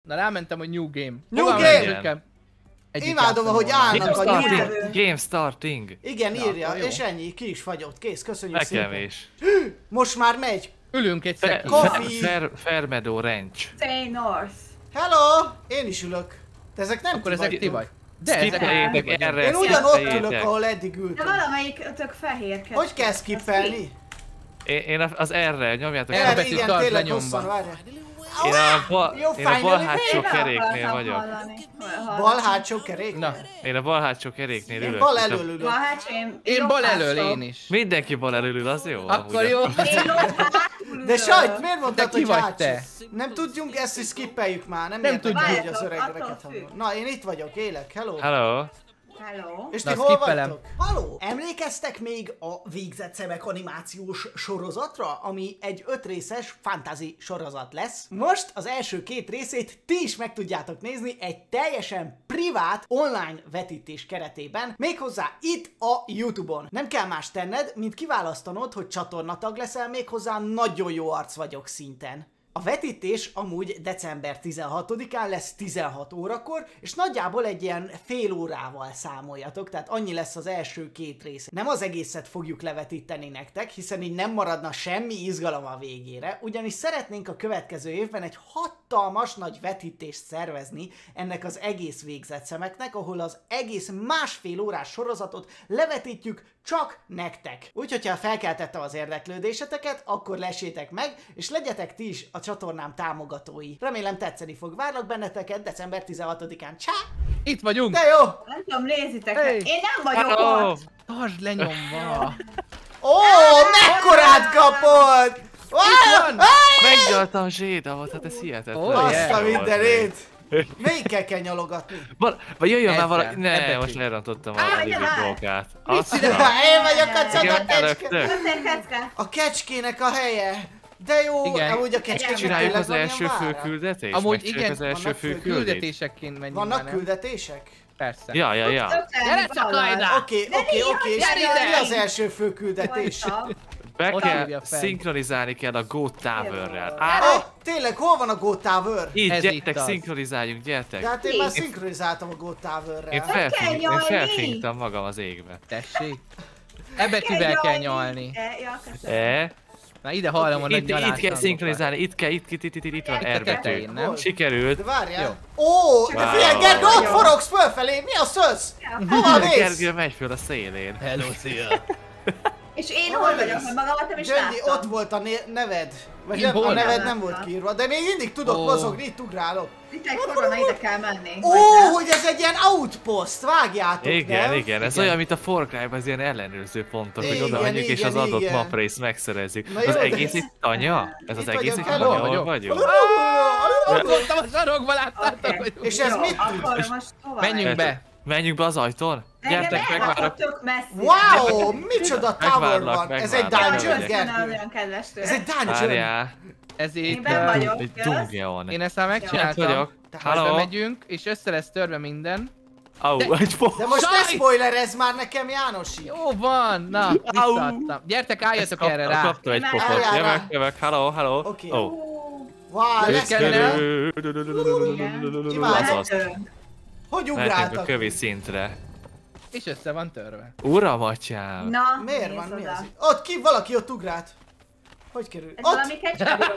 Na rámentem, hogy New Game. New Hova Game! megyünk? Imádom, ahogy állnak a nyugat. Game starting. Igen, Na, írja, akkor jó. és ennyi, ki is fagyott, kész, köszönjük Nekem szépen. is. Most már megy. Ülünk egy szekig. Coffee. Fairmeadow Ranch. Say North. Hello! Én is ülök. De ezek nem Akkor ti ezek ti vagytok. vagy. De ezek Skippeljétek erre, Én ugyanott ülök, skippeljétek. ahol eddig De ültem. valamelyik tök fehér kezd. Hogy kell skippelni? Én az R-re, nyomjátok R-re. Erre betűt igen, tartsd tényleg lenyomva. hosszan, várjál. Én a bal hátsó keréknél vagyok. Bal hátsó kerék? Na, Én a bal hátsó keréknél Én ülök. bal elől ülök. Bal hátsó, én bal elől én is. Mindenki bal elől ül, az jó. Akkor amúgy. jó. Én ott hátul De ülök. sajt, miért mondtad, De ki hogy vagy hátsó? te? Nem tudjunk ezt, hogy skippeljük már, nem Nem érdekel, tudjuk. hogy az öregreket Attól függ. hallom. Na, én itt vagyok, élek, hello. Hello. Hello. És Na, ti hol skippelem. vagytok? Haló! Emlékeztek még a Végzett Szemek animációs sorozatra, ami egy 5 részes fantasy sorozat lesz? Most az első 2 részét ti is meg tudjátok nézni egy teljesen privát online vetítés keretében, méghozzá itt a YouTube-on. Nem kell más tenned, mint kiválasztanod, hogy csatornatag leszel, méghozzá nagyon jó arc vagyok szinten. A vetítés amúgy december 16-án lesz 16 órakor, és nagyjából egy ilyen fél órával számoljatok, tehát annyi lesz az első 2 rész. Nem az egészet fogjuk levetíteni nektek, hiszen így nem maradna semmi izgalom a végére, ugyanis szeretnénk a következő évben egy hatalmas nagy vetítést szervezni ennek az egész Végzett Szemeknek, ahol az egész másfél órás sorozatot levetítjük csak nektek. Úgyhogy ha felkeltettem az érdeklődéseteket, akkor lessétek meg, és legyetek ti is a csatornám támogatói. Remélem tetszeni fog. Várlak benneteket december 16-án. Csá! Itt vagyunk. De jó! Nem tudom, nézitek Hey. meg. Én nem vagyok Hello. ott. Tartsd lenyomva. Ó, mekkorát kapod! van. Megnyaltam Zsédavot, hát ez hihetetlen. Oh, Azt yeah. a mindenét! Melyikkel kell nyalogatni? Vagy jöjjön már Ezzel, valaki... Ne, ebbe most ki. lerontottam a Á, Livi jaj. dolgát. Én vagyok a csoda Igen, kecske! rögtön. Kecke. A kecskének a helye! De jó, Igen. amúgy a kecskének Csináljuk tényleg az van ilyen első vára? főküldetést? Amúgy Megcsináljuk igen, az első vannak főküldetést? Küldetésekként menjünk már, Vannak nem? küldetések? Persze. Ja. Gyere csak ide! Oké, és gyere mi ide! az első főküldetés? Be Ott kell, hívja fel. szinkronizálni kell a Go Tower-rel. Ó, tényleg, hol van a Go Tower? Így, Ez gyertek, itt az. szinkronizáljuk, gyertek. De hát én már szinkronizáltam a Go Én Tower-rel. nyalni. felfényítem magam az égbe. Tessék. E betűvel kell nyalni. Ja, köszönöm. Na ide hallom a nagy Itt nyalást. kell szinkronizálni, itt Itt van a R betű. tetején, nem? Sikerült. De várjál. Jó. Ó, de figyelj, Wow. Gergő, ott forogsz fölfelé, mi a szösz? Hova mész? Gergő megy föl a szélén. Hello, szia. És én hol vagyok, hogy magamat nem is Gyöngyi, ott láttam. volt a neved. Vagy Én nem, a hol? neved nem volt kiírva, de még mindig tudok Ó. mozogni, itt ugrálok. Itt egy korona, ide kell menni. Ó, hogy ez egy ilyen outpost, vágjátok, Igen, nem? igen, ez Igen. olyan, mint a Far Cry-ban, az ilyen ellenőrző pontok, hogy Igen, oda menjünk és igen, az adott igen. maprészt megszerezzük. Na Az jó, de egész ez- itt tanya? Ez az Itt egész vagyok, itt hello. tanya, Hol hol vagyok? vagyunk? Ott voltam a sarokba, láttátok, Oké. hogy... És ez Jó, mit tud? akkor most hova Menjünk megyünk? be. Menjünk be az ajtón? Gyertek, Engem megvárok. elrakott tök messzi. Wow, micsoda tower Megvárlak, van. Ez egy megvárlak. dungeon, Megvárlak. Köszönöm, Gergő. olyan kedves tőle. Ez egy dungeon. Várjál, Ez Én itt... benn vagyok. egy jössz? dungeon. Én ezt már Itt megcsináltam. vagyok. Halló. Halló? Megyünk, és össze lesz törve minden. Au, egy pont. De most ne Sajt! spoilerezz már nekem, Jánosi. Jó van, na, visszaadtam. Gyertek, álljatok erre rá. Kapta egy Nem, pofot. álljál rá. Jövök, hello. Oké. Ó. Wow, lesz kellene. Imádom. Azaz. Hogy Mehetünk a ugráltak? kövi szintre. És össze van törve. Uram, atyám! Na, Miért nézd van, mi oda. az? Ott ki, valaki ott ugrált. Hogy kerül? Ez Ott! valami kecskebíró.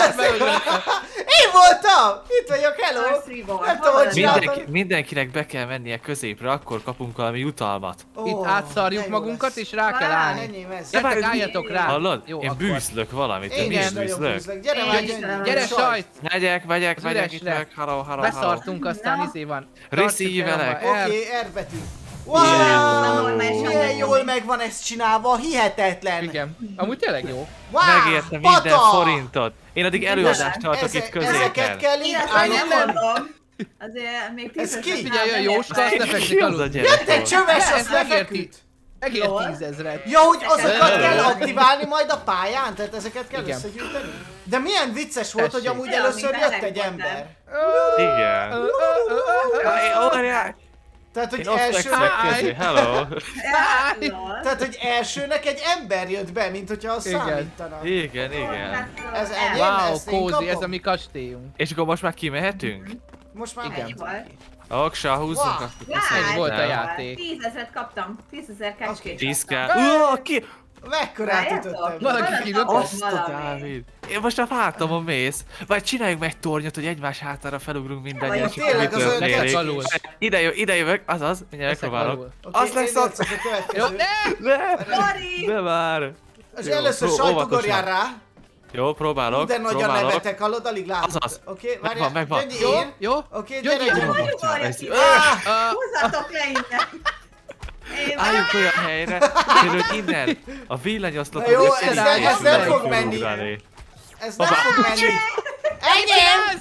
Én voltam! Itt vagyok, hello! Darth Reborn. Nem tudom, hogy csináltam. Mindenkinek be kell mennie középre, akkor kapunk valami jutalmat. Ó, Itt átszarjuk de jó magunkat, lesz. és rá kell állni. Enyém ez. Ja, Gyertek, várj, álljatok rá. Hallod? Jó, Én akkor. bűzlök valamit, én Igen, is Nagyon bűzlök. bűzlök. Gyere Én már, is gyere, nem. Gyere, sajt! Megyek, Az üresre. meg, halló. Beszartunk, aztán Na. izé van. Receive-elek. Tartsuk el, Oké, R betű. Yeah. Wow! Milyen jól meg van ez csinálva, hihetetlen! Igen, amúgy tényleg jó. Wow! Megérte minden pata! forintot. Én addig előadást tartok itt Ezeket középen. kell így Én ezt már nem állítani. mondom. Azért még Ez 10 ki? Figyelj, jön Jóska, azt Ki lefekszik az a aludni. gyerek? Jött egy csöves, Ez azt megérti. lefeküdt. Megér Jól. 10 000-et. Ja, hogy azokat Ez- kell aktiválni majd a pályán? Tehát ezeket kell Igen. összegyűjteni? De milyen vicces volt, hogy Tessék. amúgy Olyan, először mint jött Harry egy Potter. ember. Igen. Várjál. Tehát, hogy Én ott első... fekszek közé, hello! Lol. Tehát, hogy elsőnek egy ember jött be, mint hogyha azt Igen. számítanak. Igen, igen. Hát, Ez el. ennyi? Wow, Ezt én Kózi, ez kapom? a mi kastélyunk. És akkor most már kimehetünk? Most már Igen. mehetünk. Oksa, húzzunk Wow. akkor. Egy volt a Szerintem. játék. 10 000 kaptam. 10 000 kecskét. 10k. Ki? Mekkorát Várjátok? ütöttem? Valaki kilőtt. Azt a valami. Dávid. Én most a hátamon mész. Vagy csináljunk meg tornyot, hogy egymás hátára felugrunk mindannyian. Vagy és tényleg az kitörnék. öntetszés. alul. Ide jövök, azaz, mindjárt Eszek megpróbálok. alul. Oké, Az lesz én az! játszok a Jó, következő. ne! Lori! De már! És Jó, először óvatosan. sajt ugorjál rá. Jó, próbálok, De nagyon próbálok. nevetek, hallod? Alig látom. Azaz. Oké, Megvan, várjál. megvan. Gyöngyi, Jó, én. jó. Oké, Gyöngyi, gyere, jó. gyere. Hogy ugorjak ki? Ah! Húzzatok le innen! Én Álljunk olyan helyre, hogy innen a villanyoszlopon Na jó, össze ez is nem tudunk fog menni. ugrani. Ez nem fog menni. Enyém!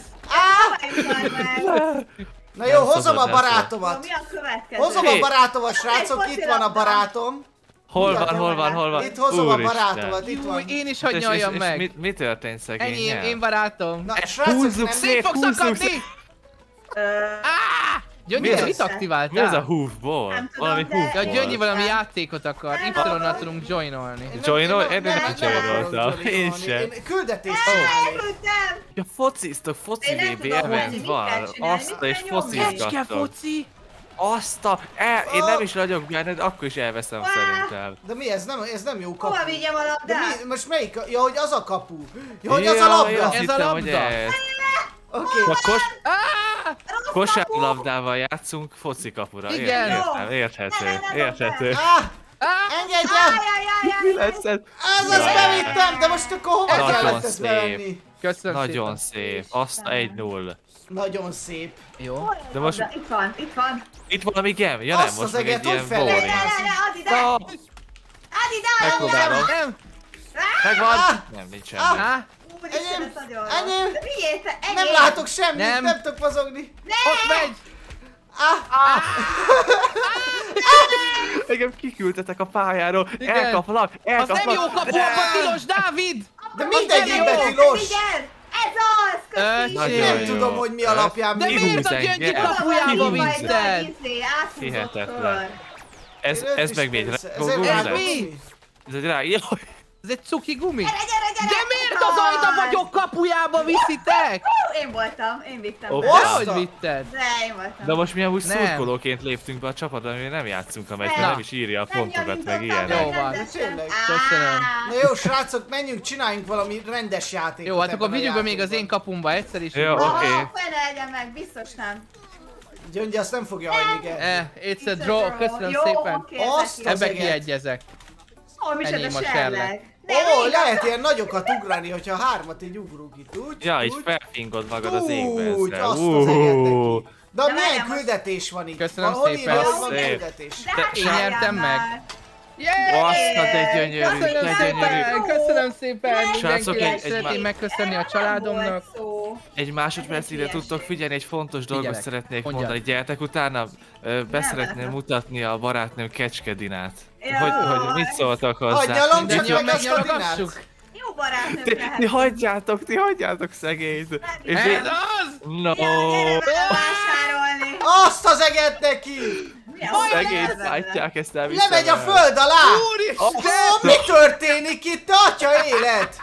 Na jó, Nem hozom szabad, a nem barátomat. Mi a következő? Hozom a Hé. barátomat, srácok, itt van a barátom. Hol van? Itt hozom a Úristen. barátomat, itt Jó, van. én is hagy És nyaljam meg. mi történt Enyém, szegényel? én barátom. Na, srácok, húzzuk nem... szét. Szét fog húzzuk szakadni! Gyöngyi, Mi ez? mit Mi ez a aktiváltál? hoofball? Nem tudom, Valami de- Ja, hoofball. Gyöngyi valami játékot akar. Y-nal tudunk joinolni. Joinol? Én nem akarok joinoltam. joinolni. Én sem. Én küldetést csinálni. Elküldtem! Ja, fociztok, foci Én nem VB tudom, event hogy mit van. kell csinálni, Azt mit és kell nyomni. focizgattok. foci! Azt a... Én nem is vagyok benne, de akkor is elveszem szerintem. De mi ez? Ez nem jó kapu. Hova vigyem a De labdát? mi, most melyik? Ja, hogy az a kapu. Ja, hogy az a labda. Azt Ez a hittem, hogy labda? ez. Oké. A kosárlabdával játszunk foci kapura. Igen. Értem, érthető. Engedj el! Mi lesz ez? Ez az bevittem, de most akkor hova Nagyon kellett ezt szép. bevenni? Köszönöm Nagyon szépen. szép. Azt a 1-0. Nagyon szép. Jó. De most Itt van, itt van. itt valami game? Ja nem, Azt most az meg eget egy ilyen hogy fel boring. lehet? Add ide! Na, Add ide! megpróbálom. Nem! Megvan? Ah! Nem, nincs semmi. Á, Úristen, Enyém! ez nagyon Enyém! rossz. De miért te? Nem Enyém! látok semmit, Nem. nem tudok mozogni. ott megy! Engem kiküldtetek a pályáról. Igen. Elkaplak, Az nem elkaplak. jó kapu, abban tilos, Dávid! De mindegyikben Ez tilos. igen! Ez az! Köszi! Nagyon Nem jó. tudom, hogy mi alapján De mi. miért a Kihúz Gyöngyi engem. kapujába Kihúz. viszted? Hihetetlen. Ez Én őt meg is még persze. rágó Ez egy gumi rágó lesz? gumi. Ez egy rá... Jaj. Ez egy cuki gumi? Gyere, gyere, gyere! De miért az Ajda vagyok kapujába viszitek? Én voltam, én vittem Hoppá. be. Azt Hogy a- vitted? De én voltam. De most mi amúgy Nem. szurkolóként léptünk be a csapatba, mi nem játszunk a meccsen, Na. nem is írja a Nem pontokat, meg javítottam ilyenek. Jó van. rendesen. Tényleg. Köszönöm. Na jó, srácok, menjünk, csináljunk valami rendes játékot. Jó, hát akkor ebben a vigyük be még az én játékban. kapumba egyszer is. Jó. Aha, Oké. fene legyen meg, biztos nem. Gyöngyi azt nem fogja hagyni, Gergő. It's a draw, köszönöm Jó, szépen. oké, Azt ezek az Ebbe eget. kiegyezek. Ó, micsoda Enyém a serleg. Ó, lehet ilyen nagyokat ugrani, hogyha hármat így ugrunk itt, úgy? Ja, így úgy. felfingod magad az égbe Úgy, ezzel. azt az eget neki. De De milyen várjál, most- küldetés van itt? Köszönöm Hol szépen. írja, hogy van Szép. küldetés? Én nyertem meg. Azt a de gyönyörű, Köszönöm de gyönyörű. szépen, köszönöm szépen Srácok, mindenkinek. egy Szeretném megköszönni a családomnak. Egy másodperc ide tudtok figyelni, egy fontos dolgot Figyelek. szeretnék Mondjad. mondani. Gyertek utána, beszeretném látom. mutatni a barátnőm Kecskedinát. Jaj. Hogy mit szóltak hozzá? Hagyjalom, csak Mindannyian meg azt a dinát. megnyalogassuk? Jó barátnőm Ti lehet. ti hagyjátok szegényt. És Ez én... az! No, Gyere vásárolni. Azt az eget neki! Mi a szegényt baj? látják, ezt elviszem Lemegy a el. föld alá! Úristen! Ó, mi történik itt, atya élet?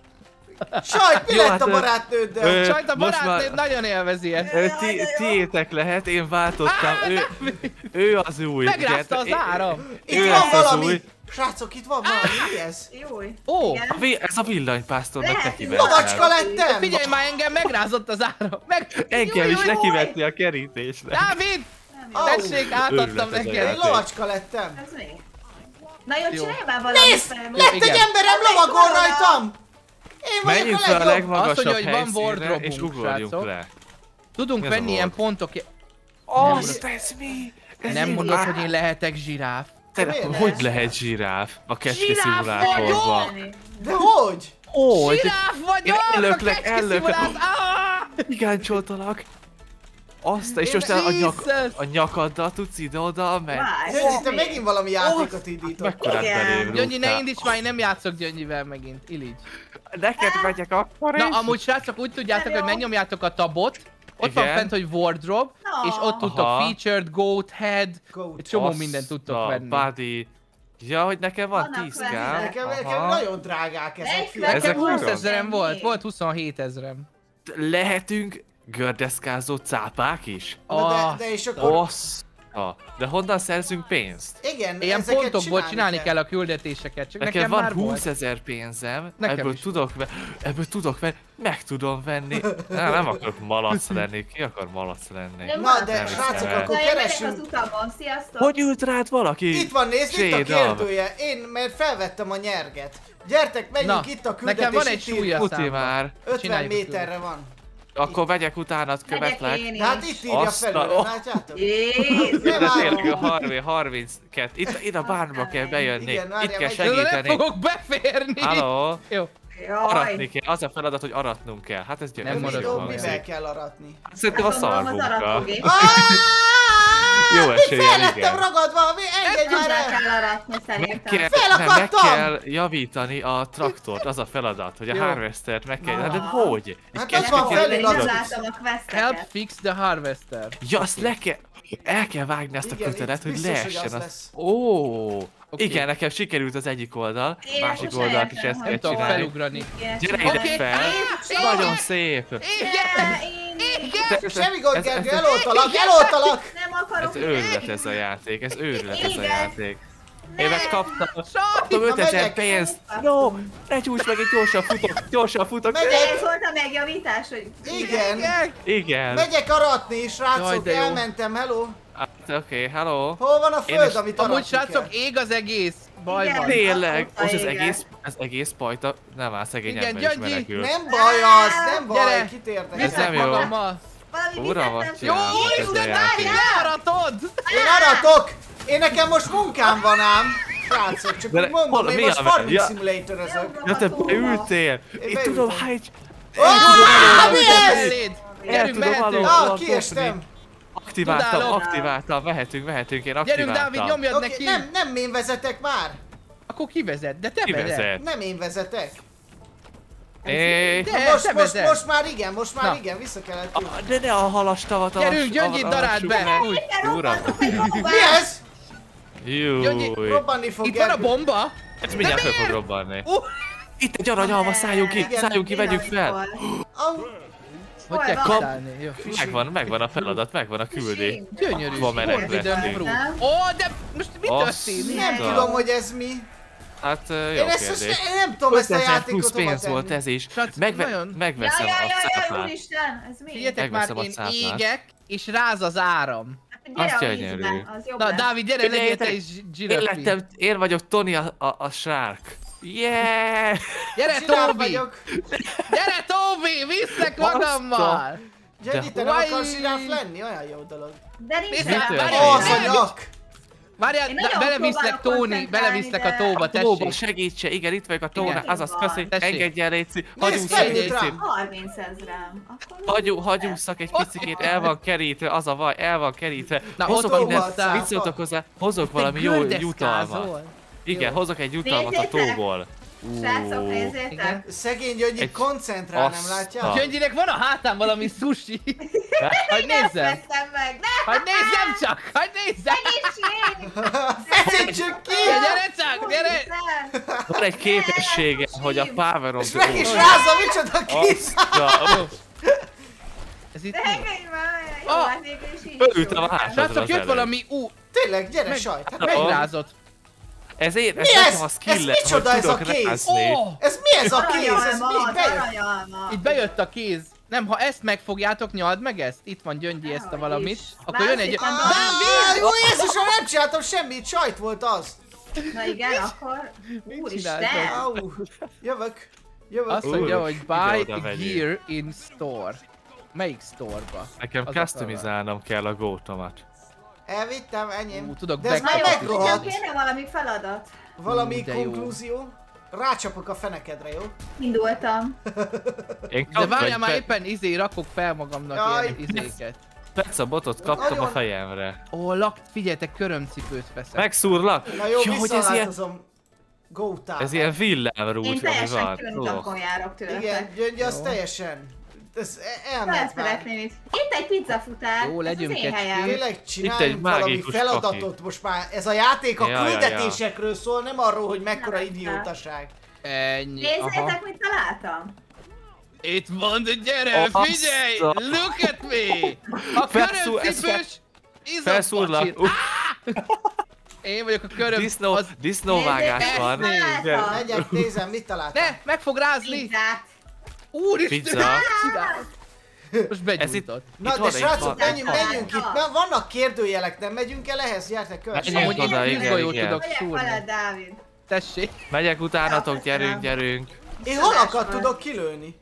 Sajt, mi Jó, lett hát, a barátnőddel? Sajt a most barátnőd már- nagyon élvezi ezt. Tiétek lehet, én váltottam, ő az új. Megrázta az Gyertek, áram. Itt ő van lesz az valami! új. Srácok, itt van valami, mi ez? Júj. Ó, Igen. Ez a villanypásztornak Lehet, neki Lovacska lettem! figyelj már, engem megrázott az áram. Engem is Júj, nekivetni a kerítésre. Dávid! Au. Tessék, átadtam Őrület ez a Én neked. lovacska lettem! Ez mi? Na jó, Jó. csinálj már valamit. Nézd! fel. Lett igen. egy emberem, lovagol rajtam! Én vagyok Menjünk a fel a legjobb! legmagasabb Azt mondja, hogy van helyszínre, wardrobe-unk, és ugorjunk srácok. le. Tudunk Mi az a venni ilyen volt? pontok. Azt, ez mi? Nem mondod, hogy én lehetek zsiráf. Te, Miért hogy lesz? lehet zsiráf a kecske Zsiráf szimulátorban? vagyok! De hogy? Hogy? Zsiráf vagyok! ellöklek, a kecske ellöklek. szimulátor- Ah! Gigáncsoltalak. Azt, és Én most Jesus. a nyakaddal tudsz ide-oda menni. Várj, Gyöngyi, te mi? megint valami játékot indított. Mekkorát Igen. belém Gyöngyi, ne rúgtál. indíts már, én nem játszok Gyöngyivel megint. Iligy. Neked megyek akkor Na, is? amúgy srácok, úgy tudjátok, Nem hogy jó. megnyomjátok a tabot, Ott van Igen. fent, hogy wardrobe, és ott tudtok Aha. featured, goat head, egy csomó mindent tudtok venni. Buddy. Ja, hogy nekem van Vannak 10 veszek. k. Nekem nagyon drágák ezek, figyelj. Ezek Nekem 20 nagyon. 000 volt 27 000. Lehetünk gördeszkázó cápák is? Na de és akkor... Ossza. De honnan szerzünk pénzt? Igen, Ilyen ezeket pontokból csinálni kell a küldetéseket, csak Nekem nekem van már 20 volt. 000 pénzem, Nekem ebből is. tudok venni, meg tudom venni. Nem akarok malac lenni, ki akar malac lenni? Na de Nem srácok, hiszem el. akkor Na, én megyek keresünk. az utamon, sziasztok! Hogy ült rád valaki? Itt van, nézd, itt a Sédam. kérdője. Én, mert felvettem a nyerget. Gyertek, menjünk, Na, itt a küldetés. nekem van egy itt írja. súlya Futi számba. már. 50 Csináljuk a méterre van. Akkor megyek utánad, követlek. Megyek én De hát is. itt írja Azt a- felül, látjátok? Jézus! De Nem tényleg a várom. 32. Itt a bárba kell bejönni. Igen, várjál, Itt kell megy. De nem segíteni. fogok beférni! Halló? Jó. Aratni Jaj! kell. Az a feladat, hogy aratnunk kell. Hát ez Nem gyönyörű. marad Midó, hangzik. mivel kell aratni? Szerintem a Azt gondolom, az szarvunkkal. aratógép. Jó Még eséllyel, fel lettem igen. ragadva, engedj már Hozzá el! kell aratni Meg szerintem. kell, Felakadtam! meg kell javítani a traktort, az a feladat, hogy a Jó. harvestert meg kell. De hogy? Hát Egy ott van kecske kell- felirat. Nem látom a Help questeket. fix the harvester. Ja, azt le kell... El kell vágni ezt a Igen, kötelet, itt hogy biztos, hogy leessen az az... lesz. Ó, Oké. igen, nekem sikerült az egyik oldal, Én másik most oldalt is eljöttem, ezt hogy kell Nem tudok csinálni. felugrani. Gyere ide Oké. fel! Igen. Nagyon szép! Igen! Semmi gond, Ez- Gergő, ez- eloltalak, eloltalak! Nem akarok. Ez őrület ez a játék, ez őrület ez a Igen. játék. Én megkaptam Sajt! 5000 megyek. pénzt! No! Ne csúsz meg, itt gyorsan futok! Megyek. Ez volt a megjavítás, hogy... Igen. Igen! Megyek aratni, Jaj, srácok, de jó. elmentem, hello. Hát, oké, hello! Hol van a Én föld, is- amit Amúgy aratni srácok, kell? ég az egész. Baj Igen. van. Tényleg! Azóta Most égen. az egész pajta... Nem áll, szegény Igen, ember is Gyöngyi. menekül. Nem baj az, nem baj, Gyere. kitértek. Ez Viszek nem jó. magammal. Valami Ura, vizet vagy nem Jó, csinálod ez a Isten, játék. várj, learatod! Én aratok! Én nekem most munkám van ám. Srácok, csak De úgy mondom, hol- én mi most a- farming ja. simulator-ezök. Ja, te beültél! Itt beültem. tudom, hágy... Mi ez? Melléd! El Gyerünk, tudom mehetünk! valahol Ah, kiestem. Aktiváltam, mehetünk, én aktiváltam. Gyerünk, Dávid, nyomjad Oké, neki! nem én vezetek már. Akkor ki vezet? De te Ki vezet! vezet? Nem én vezetek. É, De, te vezet! Most már igen, Na. vissza kellett jönni. de ne a halastavat, Gyerünk, Gyöngyit daráld be! Úgy. Uram. Mi ez? Gyöngyi, Júj. Robbanni fog Itt van a Gergő. bomba! Ez mindjárt De fel fog miért? robbanni. Itt Itt egy aranyalma, szálljunk ki, vegyük fel. Au. hogy kell van? kiszállni? Jó. Megvan a feladat, megvan a küldi. Gyönyörű. Van menekülni. Forbidden fruit. Nem. Ó, de most mi Azt- történik? Nem Na. tudom, hogy ez mi. Hát jó Én kérdés. én nem tudom ezt a 5000 játékot plusz hova pénz volt tenni. ez is. Srác, nagyon- Megveszem Jaj, a jaj, cápát. úristen, ez mi? Figyeljetek már, Megveszem a én cápát. égek, és ráz az áram. Gyere azt a gyönyörű. vízbe, az jobb Na, lesz. Dávid, gyere, legyél te is Én zsiröfi. lettem, én vagyok Tony a sárk. Yeah! Gyere, Zsiráf Tóbi! vagyok. Gyere, Tóbi! Viszlek Baszta. magammal! Gyöngyi, te nem Vaj. akarsz zsiráf lenni? Olyan jó dolog. De nincs Nézd, rá. várjál, Az a nyak. Várjál, Én nagyon beleviszlek, próbálok Tóni, koncentrálni, beleviszlek a de- tóba, Tóba, tessék. segítse, igen, itt vagyok a tónál, Igen. azaz, köszi, Tessék. engedj el, Léci, Nézd, hagyúszak egy felült picit, rám. 30 000-em. hagyúszak egy picikét, el van kerítve, az a vaj, el van kerítve, Na, hozok ott minden, van, mit szóltok hozzá, hozok Te valami jó jutalmat. gördeszkázol? Igen, Jó. hozok egy jutalmat a Nézzétek! tóból. Srácok, Igen. nézzétek. Szegény Gyöngyi Egy- koncentrál, nem Azt látja? a- Gyöngyinek van a hátán valami sushi. Hagy Nem nézzem. vettem meg, ne! Hagy nézzem csak, hagy nézzem. Segítség! Feszítsük ki! Gyere csak, gyere. Úristen! Van egy képessége, hogy a Power of És the meg is Ocean. rázza, micsoda kész! Azt Ez itt De mi? engedj már! Jó, Ah! hát végül is így Beültem a jó. hátadra Srácok, az jött előbb. valami Tényleg, gyere sajt! Hát meg... megrázott. Ez én, Mi ez ez? nekem a skillem, Ez micsoda hogy ez a tudok kéz? rázni. Ó! Ez mi ez a kéz? Ez Aranyalma, mi? az Bejött? aranyalma. Itt bejött a kéz. Nem, ha ezt megfogjátok, nyald meg ezt. Itt van Gyöngyi ezt a Dehogy valamit. is. Akkor jön egy... Másik nem Á, Jó Jézusom, nem csináltam semmit, sajt volt az! Na igen, akkor... Úristen! csináltad? Au, jövök. Jövök. Azt mondja, Úr, hogy ide buy oda vegyél. gear in store. Melyik store-ba? Nekem Az a customizálnom kell a gótomat. Elvittem, enyém. Ú, tudok De ez Na már jó, nekem megrohadt. kéne valami feladat. Valami de jó. konklúzió. Rácsapok a fenekedre, jó? Indultam. Én De várjál kaptam már, egy éppen rakok fel magamnak Jaj. ilyen izéket. Peca botot kaptam a Nagyon- fejemre. Ó, figyeljetek, körömcipőt veszek. Megszúrlak? Na jó, Ja, hogy ez ilyen, visszaváltozom. Go time. ez ilyen villámrúd, Én ami teljesen van. külön Ó. utakon járok tőletek. Igen, Gyöngyi, az Jó. teljesen ez elment már. Szeretném itt. Itt egy pizzafutár. Jó, ez legyünk az én egy helyem. Tényleg Itt egy csináljunk valami mágikus feladatot most már. Ez a játék a Ja. küldetésekről szól, nem arról, hogy mekkora Nem, idiótaság. Ennyi. Aha. Nézzétek, mit találtam. Itt van, de gyere, figyelj! Assza. Look at me! A körömcipős Felszúrlak. izompacsit. Én vagyok a köröm... Disznóvágás van. Találtam. Megyek, nézem, mit találtam. Ne, meg fog rázni! Pizzát. Úristen, Pizza. mit csinálsz? Most Ez itt, begyújtott. Na itt de van srácok, egy menjünk itt. Vannak kérdőjelek, nem megyünk el ehhez? Gyertek, kövessetek. Menjünk Amúgy oda, én igen, tűzgolyót igen. tudok Megyek szúrni. veled, Dávid. Tessék. Megyek utánatok, gyerünk. Én halakat tudok kilőni.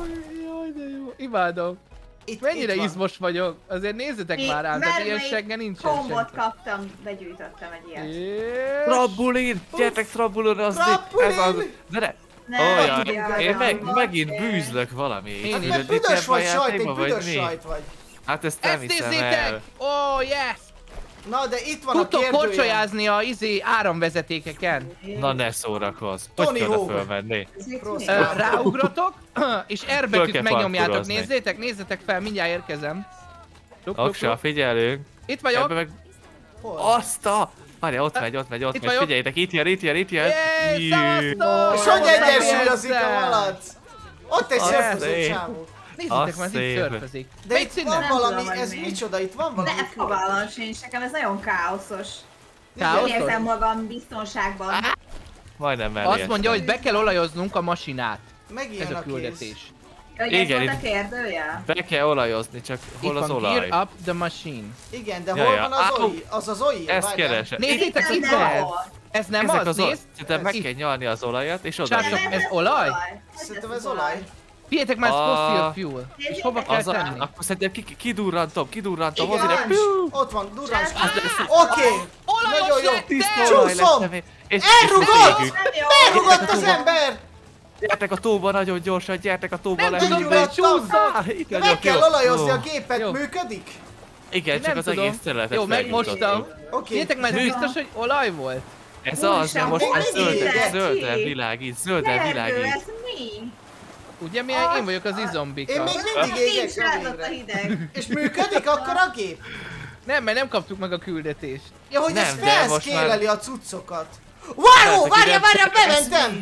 Jaj, de jó. Imádom. Itt, Mennyire itt van. izmos vagyok. Azért nézzetek már rám, tehát ilyen segge nincsen kombot senki. kaptam, begyűjtöttem egy ilyet. És... Trabulin! Gyertek trabulinozni! Trampulin! Ez az... De ne! Ne, Olyan, tudja, én hogy megint van. bűzlök valami. Én is. Mert büdös vagy sajt, egy büdös sajt vagy. Hát ezt nem Ezt hiszem nézzétek! el. Oh, yes! Na de itt van a Tudtok kérdőjel. korcsolyázni a áramvezetékeken. Na ne szórakozz. Hogy Tony kell oda Hawk. fölmenni? Ez itt Rossz. mi? Ráugratok, és R Föl betűt kell megnyomjátok. parkúrozni. Nézzétek fel, mindjárt érkezem. Luk, luk, Aksa, luk. figyelünk. Itt vagyok. Ebbe meg... Hol? Azt a... Várja, ott megy. Itt Megy. vagyok. Figyeljétek, itt jön. Jéj, Jé. szavaztok! És hogy Szavaztok, egyensúlyozik a persze. malac? Ott egy Az szörföző szép. csávó. Nézzétek, Az mert itt szép. szörfözik. De Egy itt színen. van Nem valami, tudom, hogy ez mi. micsoda? Itt van valami. De fogalmam sincs, nekem ez nagyon káoszos. Káoszos? Nem érzem magam biztonságban. Majdnem mellé Azt mondja, hogy be kell olajoznunk a masinát. Megint Ez jön a a kéz. küldetés. Hogy Igen, ez volt a itt- kérdője? Be kell olajozni, csak Itt hol az van, olaj? gear up the machine. Igen, de Ja, hol ja. van az Á, OI? Az az OI? Ezt Várjál. keresem. Nézzétek, Ez itt nem van! volt. Ez nem Ezek az, az olaj. nézd! Szerintem meg Itt. kell nyalni az olajat, és oda Srácok, vinni. ez olaj? Szerintem ez olaj. Figyeljetek már, ez A- fossil fuel. És hova kell Az a, tenni? akkor szerintem kidurrantom, Igen, hozzá ide. ott van, durrans. Srácok, Oké, Olajos nagyon jó. lettem! Tiszta olaj Csúszom! lettem én. És Elrugott! végig. Nem jó. Elrugott az ember! Gyertek a tóba nagyon gyorsan, gyertek a tóba Nem le. tudom, Elrugottam. becsúszok! Itt De vagyok, meg kell jó. olajozni Jó. a gépet, Jó. működik? Igen, Én csak nem az tudom. egész területet Jó, megmostam. felnyitottuk. Oké. Figyeljetek, mert ez Működik. biztos, hogy olaj volt. Ez az, de most már még mindig zölden ki. világít, zölden Erdő, világít. ez mi? Ugye én vagyok az izombika. Én még mindig Nincs égek a rázott a végre. hideg. És működik akkor a gép? Nem, mert nem kaptuk meg a küldetést. Ja, hogy Nem, ez de most felszkéleli a cuccokat. Wow, várja, bementem!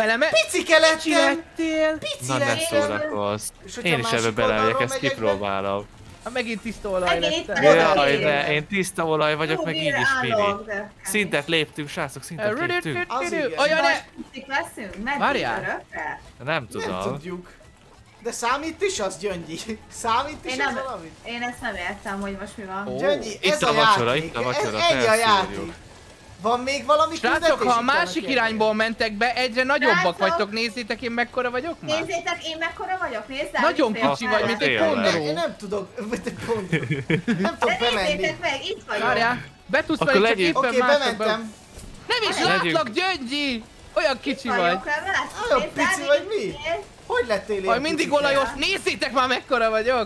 Picike lettem! Csilettél? Pici Na ne lettem! szórakozz. És hogyha Én is ebbe másik belevegyek, oldalról ezt megyek be? kipróbálom. Ha megint tiszta olaj Megint lettem. Oda Jaj, kéne. ne, én tiszta olaj vagyok, meg így is Fili. állok, de- Szintet léptünk, srácok, szintet léptünk. Az igen. Olyan ne! Most picik leszünk? Meddig Várjál. örökre? Nem Nem tudom. tudjuk. De számít is az, Gyöngyi? Számít is Én az nem, valamit? én ezt nem értem, hogy most mi van. Ó. Gyöngyi, Itt ez a a vacsora, játék. itt a vacsora, Ennyi a felszívjuk. játék. Van még valami Srácok, küldetés? ha a Itt van másik kérdés. irányból mentek be, egyre nagyobbak Srácok! vagytok. Nézzétek, én mekkora vagyok már. Nézzétek, én mekkora vagyok, nézzétek! Nagyon kicsi vagy, mint egy Tényleg. kondró. Én nem tudok, mint egy pont. Nem tudok De bemenni. nézzétek meg, itt vagyok! Várjál, be tudsz Akkor menni, csak legyünk. éppen Oké, másokban. bementem. Nem is Legyünk. látlak, Gyöngyi! Olyan kicsi vagy. Vagyok, látsz? Olyan Nézd, pici Dávid, vagy mi? nézd. Hogy lettél ilyen Majd mindig picike? olajos. Nézzétek már, mekkora vagyok.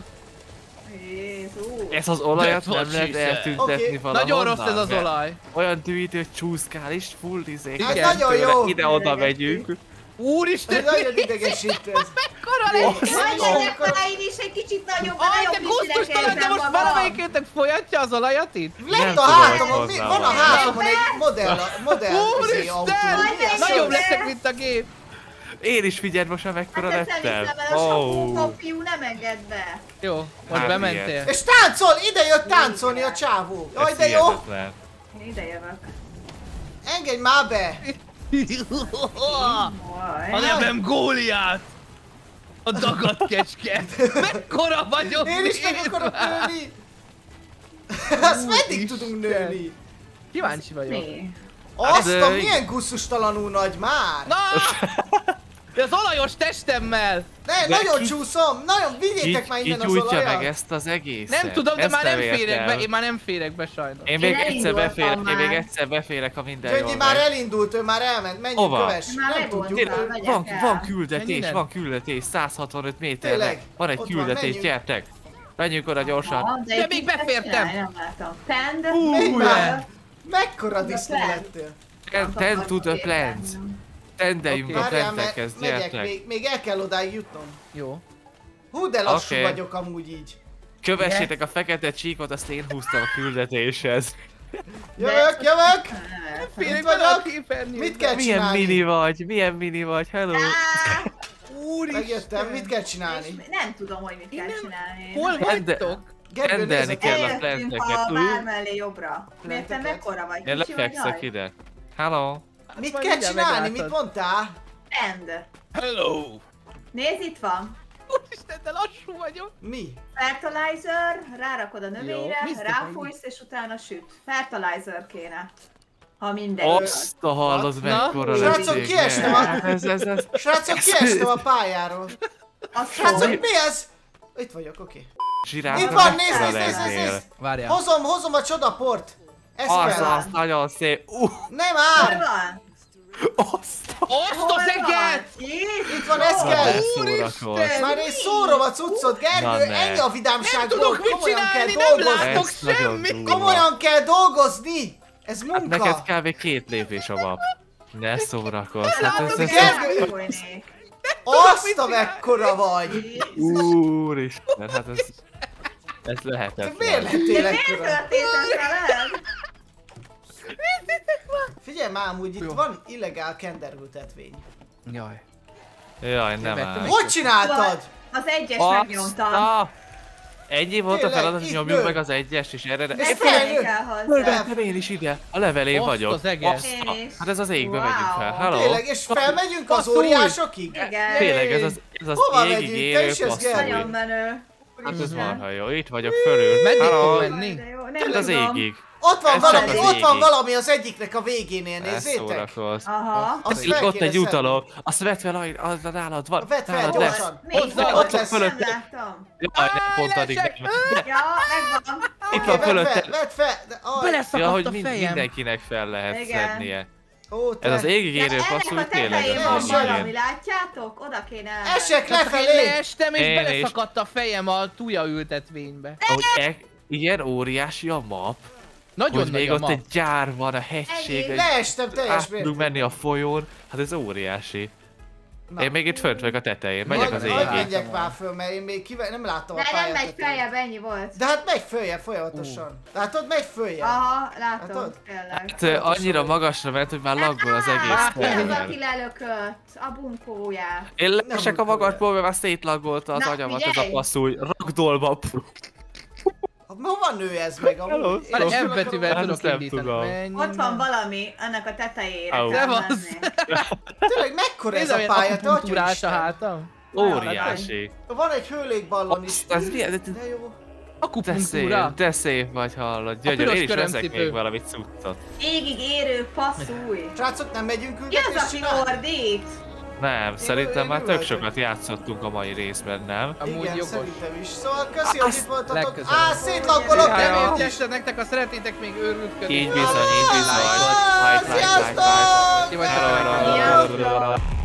Jézus! Ez az olajat That's what nem lehet she said. eltüntetni Oké. valahonnan. Nagyon rossz ez az mert olaj. Olyan tűítő, hogy csúszkál és full izék. Hát Igen. nagyon jó. Ide-oda megyünk. Úristen, Nagyon idegesítő ez. mekkora lesz. Majd Jó, legyek akkor- már én is egy kicsit nagyobb, de Aj, de nagyon kicsinek gusztustalan, de érzem most magam. valamelyikétek folyatja az olajat itt? Lett Nem a tudom, hátamon, hogy van a hozzá hátamon egy modell Úristen! autó. Mi ez? Nagyobb leszek, mint a gép. Én is figyeld most már mekkora Hát ezzel lettem. vissza vele, a sapókon fiú nem enged be. Jó, most Hát bementél. És táncol, ide jött táncolni a csávó. Jaj, Ez de jó. hihetetlen. Én ide jövök. Engedj már be. A nevem Góliát! A dagadt kecske! Mekkora vagyok! Én is meg nézd akarok már! nőni. Azt meddig Úristen. tudunk nőni? Kíváncsi vagyok. Mi? Azt a de- milyen gusztustalanul nagy már. Na! De az olajos testemmel! Ne, De nagyon ki- csúszom. Nagyon vigyétek már Ki innen az gyújtja meg olajat. ezt az egészet? Nem tudom, de Ezt már nem értem. férek be, én már nem férek be sajnos. Én még Én egyszer elindultam beférek, én még már. egyszer beférek, ha minden Gyöngyi jól már megy. elindult, ő már elment. Menjünk, Hova? kövess. Már Nem megvolt. tudjuk. Tényleg. megyek Van el. küldetés, Menj van küldetés, 165 méterre. Tényleg? Van egy Ott van, küldetés, menjünk. gyertek. Menjünk oda gyorsan. Ah, De egy még kicsit befértem. csinálj, Nem látom. Tend. Menj Hú, már. Mekkora disznó plan. lettél. Ten to the plans. Tendeljünk Oké. a Várjál, mert tentekhez, megyek, gyertek. még el kell odáig jutnom. Jó. Hú, de lassú Oké. vagyok amúgy így. Kövessétek a fekete csíkot, azt én húztam a küldetéshez. Jövök, jövök! Félek Itt bele a vagyok. képernyőt. Mit kell Milyen csinálni? mini vagy, hello! Megjöttem, mit kell csinálni? És nem tudom, hogy mit kell csinálni. Hol Rende- vagytok? Gergő, rendelni nézd, kell a Eljöttünk planteket. a bár mellé jobbra. Miért te Planteket. mekkora vagy? Én Kicsi vagy lefekszek nagy? ide. Hello! mit majd kell mindjárt csinálni? meglátod. Mit mondtál? End. Hello! Nézd, itt van. Úristen, de lassú vagyok. Mi? Fertilizer, rárakod a növényre, Mr. ráfújsz és utána süt. Fertilizer kéne. Ha minden Azt a hallod Na? mekkora Srácok, lesz. kiestem a- Ez. Srácok, kiestem a pályáról. Az Srácok, mi ez? Itt vagyok, oké. Zsiráfra Itt van, mekkora nézd, lennél. nézd! Várjál. Hozom a csodaport. Ez Az, kell. az, nagyon szép. Nem Hol már! van? Azt a... Azt Hol az eget! Itt van, ez kell. Ne szórakozz. Már én szórom a cuccot, Na Gergő, ne. ennyi a Nem vidámságból. tudok mit Komolyan kell csinálni, nem dolgozni. látok Ez nagyon semmit! durva. Komolyan kell dolgozni. Ez Hát munka. neked kb. 2 lépés a map. Ne szórakozz. Hát Látok, ez... Gergő! fújnék. Azt a mekkora vagy. Úristen, hát ez... Ez Te miért lehetetlen. lettél Miért ekkora? történt ez veled? Figyelj már, amúgy itt van illegál kenderültetvény. Jaj. Jaj, nem Vettem áll. egy- Hogy csináltad? Az egyes Azt megnyomtam. a... Ennyi volt a Tényleg, feladat, hogy itt nyomjuk nő. meg az egyest, és erre... De Én Felé kell hozzá. fölvettem én is ide. A levelén Azt vagyok. az eget. Azt a- Én is. Hát ez az égbe Wow. megyünk fel. Hello? Tényleg, és felmegyünk az Passzulj! óriásokig? Igen. Tényleg, ez az Hova égig megyünk? Te érő is jössz, passzúj. Gergő? Nagyon menő. Hát ez marha jó. Itt vagyok fölül. Meddig Hello? fog menni? De jó, nem Itt az tudom. égig. Ott van Ez valami, csak az ott van égig. valami az egyiknek a végénél, Ne nézzétek. szórakozz. Aha. Azt fel Ott kéne egy szedni. utaló. Azt vedd fel, az nálad van. Vedd fel, Nálad lesz. gyorsan. Mi? Hozzá, Hol? ott lesz. Nem fölött. láttam. Jaj, nem pont addig nem. Ja, megvan. Itt van Oké, vedd fel, fölötte. vedd fel. De, aj. Ja, Beleszakadt hogy a fejem. mindenkinek fel lehet Igen. szednie. Ó, te. Ez az égig De érő ennek passzúj a tényleg tetején az van égig valami, ér. látjátok? Oda kéne... Esek Csak én lefelé. leestem és Én is. beleszakadt a fejem a tuja ültetvénybe. Ahogy ilyen óriási a map, Nagyon hogy nagy még a ott map. egy gyár van, a hegység, Ennyi. Leestem teljes át tudunk mértékben. menni a folyón, hát ez óriási. Én még itt fönt vagyok a tetején, megyek az Hadd égig. menjek már föl, mert én még nem láttam a De nem pályát. megy feljebb, ennyi volt. De hát megy följebb folyamatosan. Látod, megy följebb. Aha, látom, Látod? tényleg. Hát annyira magasra ment, hogy már laggol az egész Ez az, terület. aki lelökött, a bunkóját. Én leesek a magasból, mert már szétlaggolta az Na, agyamat ez a figyelj! passzúj. Ragdolba. Hova nő ez meg Hello, amúgy? Várj, Szóval- F betűvel Hát tudok ezt nem indítani. tudom. Menj, Ott van valami, annak a tetejére Au. kell Szevasz. menni. Tényleg mekkora ez Nézd, a milyen pálya, te akupunktúrás a Isten. hátam. Óriási. Van egy hőlékballon is. Azt, az milyen, De jó. de szép, Akupunktúra. de szép vagy hallod. Gyönyör, piros én is veszek körömcipő. még valami cuccot. Égig érő passzúj. Srácok, nem megyünk Ki az, küldetést aki csinálni? ordít? Nem, szerintem már tök örülök. sokat játszottunk a mai részben, nem? Amúgy Igen, jogos. szerintem is. Szóval köszi, hogy itt voltatok. legközelebb. Szétlaggolok, Ja, nem ja. Remélem, én is. hogy nektek, ha szeretnétek még őrültködni. Így bizony, így bizony. Like, like, like, like, like. Sziasztok! Ti vagytok Hello, a hello, legjobbak. hello, hello, hello.